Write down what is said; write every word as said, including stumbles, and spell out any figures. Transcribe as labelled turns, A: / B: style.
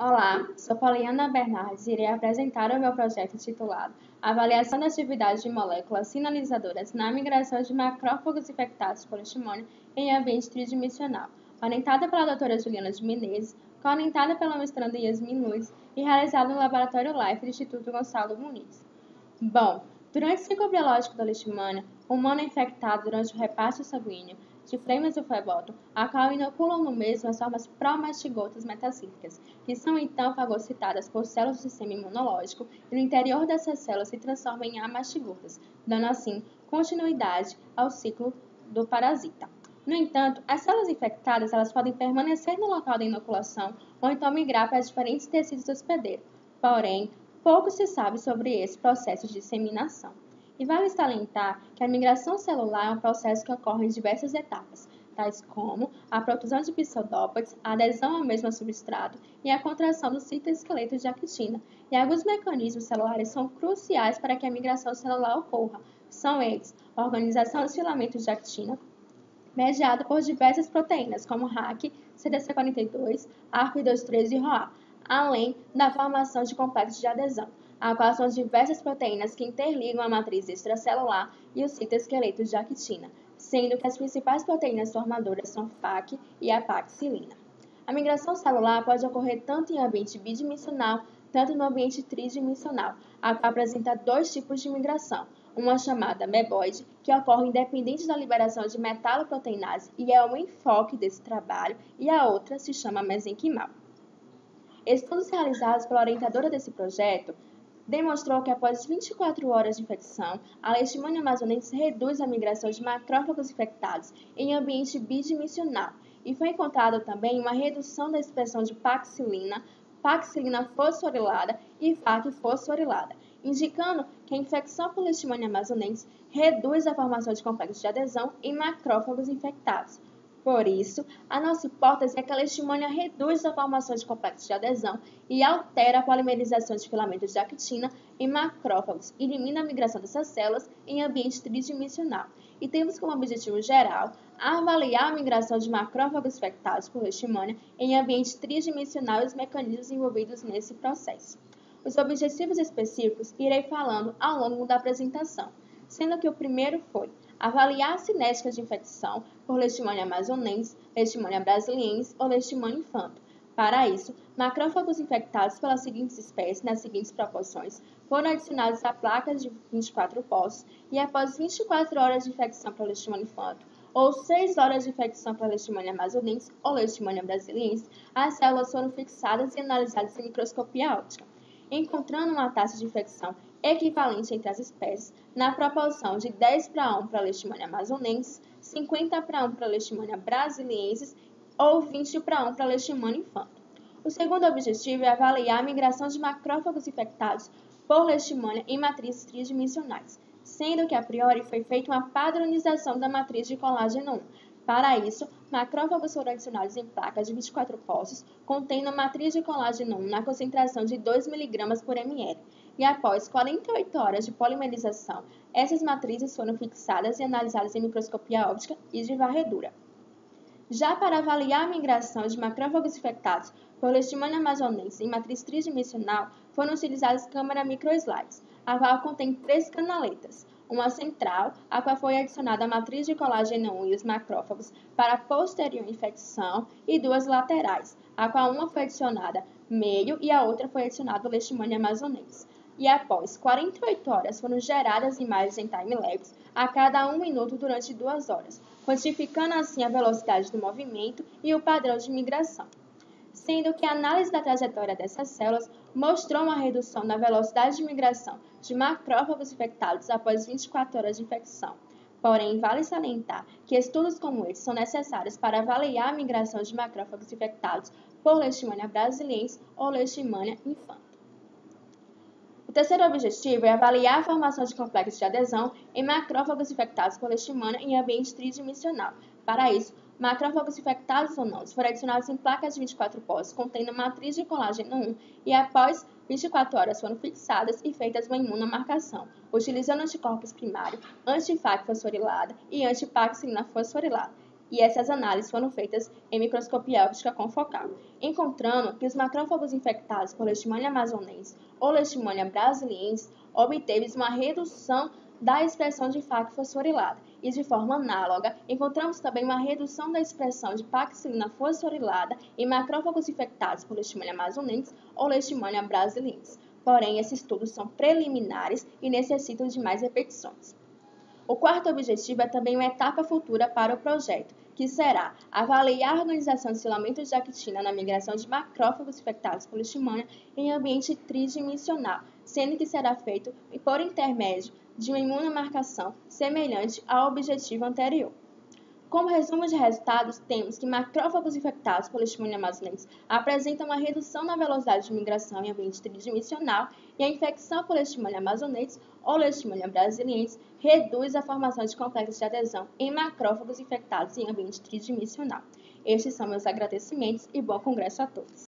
A: Olá, sou Poliana Bernardes e irei apresentar o meu projeto intitulado Avaliação da atividade de moléculas sinalizadoras na migração de macrófagos infectados por leishmania em ambiente tridimensional, orientada pela doutora Juliana de Menezes, coorientada pela mestranda Yasmin Nunes e realizada no Laboratório Life do Instituto Gonçalo Muniz. Bom, durante o ciclo biológico da leishmania, o humano é infectado durante o repasse sanguíneo de flemas do fleboto, a qual inoculam no mesmo as formas pró-mastigotas metacíclicas, que são então fagocitadas por células do sistema imunológico e no interior dessas células se transformam em amastigotas, dando assim continuidade ao ciclo do parasita. No entanto, as células infectadas elas podem permanecer no local da inoculação ou então migrar para diferentes tecidos hospedeiros. Porém, pouco se sabe sobre esse processo de disseminação. E vale salientar que a migração celular é um processo que ocorre em diversas etapas, tais como a produção de pseudópodes, a adesão ao mesmo substrato e a contração do citoesqueleto de actina. E alguns mecanismos celulares são cruciais para que a migração celular ocorra. São eles: a organização dos filamentos de actina, mediado por diversas proteínas, como R A C, C D C quarenta e dois, A R P vinte e três e R O A, além da formação de complexos de adesão, a qual são diversas proteínas que interligam a matriz extracelular e o citoesqueleto de actina, sendo que as principais proteínas formadoras são F A C e a paxilina. A migração celular pode ocorrer tanto em ambiente bidimensional, tanto no ambiente tridimensional, a qual apresenta dois tipos de migração, uma chamada meboide, que ocorre independente da liberação de metaloproteinase e é o enfoque desse trabalho, e a outra se chama mesenquimal. Estudos realizados pela orientadora desse projeto demonstrou que após vinte e quatro horas de infecção, a leishmania amazonensis reduz a migração de macrófagos infectados em ambiente bidimensional e foi encontrada também uma redução da expressão de paxilina, paxilina fosforilada e F A C fosforilada, indicando que a infecção por leishmania amazonensis reduz a formação de complexos de adesão em macrófagos infectados. Por isso, a nossa hipótese é que a leishmania reduz a formação de complexos de adesão e altera a polimerização de filamentos de actina em macrófagos, elimina a migração dessas células em ambiente tridimensional. E temos como objetivo geral avaliar a migração de macrófagos infectados por leishmania em ambiente tridimensional e os mecanismos envolvidos nesse processo. Os objetivos específicos irei falando ao longo da apresentação, sendo que o primeiro foi avaliar a cinética de infecção por leishmania amazonensis, leishmania brasiliensis ou leishmania infanto. Para isso, macrófagos infectados pelas seguintes espécies, nas seguintes proporções, foram adicionados a placas de vinte e quatro postos e após vinte e quatro horas de infecção para leishmania infanto ou seis horas de infecção para leishmania amazonensis ou leishmania brasiliensis, as células foram fixadas e analisadas em microscopia óptica, encontrando uma taxa de infecção equivalente entre as espécies na proporção de dez para um para leishmania amazonensis, cinquenta para um para leishmania brasiliensis ou vinte para um para leishmania infanto. O segundo objetivo é avaliar a migração de macrófagos infectados por leishmania em matrizes tridimensionais, sendo que a priori foi feita uma padronização da matriz de colágeno um. Para isso, macrófagos foram adicionados em placas de vinte e quatro postos, contendo matriz de colágeno um na concentração de dois miligramas por mililitro. E após quarenta e oito horas de polimerização, essas matrizes foram fixadas e analisadas em microscopia óptica e de varredura. Já para avaliar a migração de macrófagos infectados por leishmania amazonensis em matriz tridimensional, foram utilizadas câmeras microslides, a qual contém três canaletas, uma central, a qual foi adicionada a matriz de colágeno um e os macrófagos para posterior infecção, e duas laterais, a qual uma foi adicionada meio e a outra foi adicionada ao leishmania amazonensis. E após quarenta e oito horas foram geradas imagens em time-lapse a cada um minuto durante duas horas, quantificando assim a velocidade do movimento e o padrão de migração, sendo que a análise da trajetória dessas células mostrou uma redução na velocidade de migração de macrófagos infectados após vinte e quatro horas de infecção. Porém, vale salientar que estudos como esse são necessários para avaliar a migração de macrófagos infectados por leishmania brasiliensis ou leishmania infanto. O terceiro objetivo é avaliar a formação de complexos de adesão em macrófagos infectados por leishmania em ambiente tridimensional. Para isso, macrófagos infectados ou não foram adicionados em placas de vinte e quatro postos contendo matriz de colágeno um e após vinte e quatro horas foram fixadas e feitas uma imunomarcação, utilizando anticorpos primários, anti-F A C fosforilada e anti-paxilina fosforilada. e essas análises foram feitas em microscopia óptica confocal, encontrando que os macrófagos infectados por Leishmania amazonensis ou Leishmania brasiliensis obteve uma redução da expressão de F A K fosforilada e, de forma análoga, encontramos também uma redução da expressão de paxilina fosforilada em macrófagos infectados por Leishmania amazonensis ou Leishmania brasiliensis. Porém, esses estudos são preliminares e necessitam de mais repetições. O quarto objetivo é também uma etapa futura para o projeto, que será avaliar a organização de filamentos de actina na migração de macrófagos infectados por Leishmania em ambiente tridimensional, sendo que será feito por intermédio de uma imunomarcação semelhante ao objetivo anterior. Como resumo de resultados, temos que macrófagos infectados por Leishmania amazonensis apresentam uma redução na velocidade de migração em ambiente tridimensional e a infecção por Leishmania amazonensis ou Leishmania brasiliensis reduz a formação de complexos de adesão em macrófagos infectados em ambiente tridimensional. Estes são meus agradecimentos e bom congresso a todos.